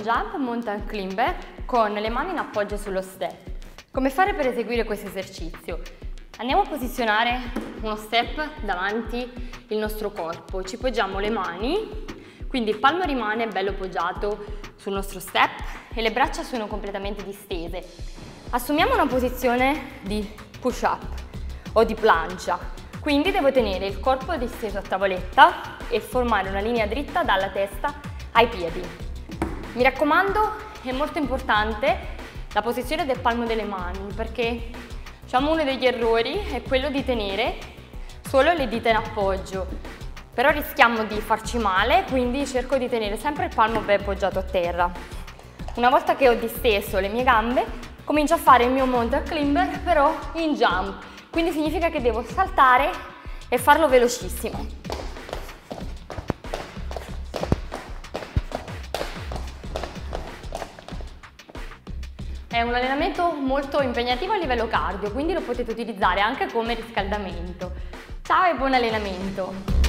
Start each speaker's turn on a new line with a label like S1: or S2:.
S1: jump mountain climber con le mani in appoggio sullo step. Come fare per eseguire questo esercizio? Andiamo a posizionare uno step davanti il nostro corpo, ci poggiamo le mani, quindi il palmo rimane bello poggiato sul nostro step e le braccia sono completamente distese. Assumiamo una posizione di push up o di plancia, quindi devo tenere il corpo disteso a tavoletta e formare una linea dritta dalla testa ai piedi. Mi raccomando, è molto importante la posizione del palmo delle mani, perché uno degli errori è quello di tenere solo le dita in appoggio, però rischiamo di farci male, quindi cerco di tenere sempre il palmo ben poggiato a terra. Una volta che ho disteso le mie gambe, comincio a fare il mio mountain climber però in jump, quindi significa che devo saltare e farlo velocissimo. È un allenamento molto impegnativo a livello cardio, quindi lo potete utilizzare anche come riscaldamento. Ciao e buon allenamento!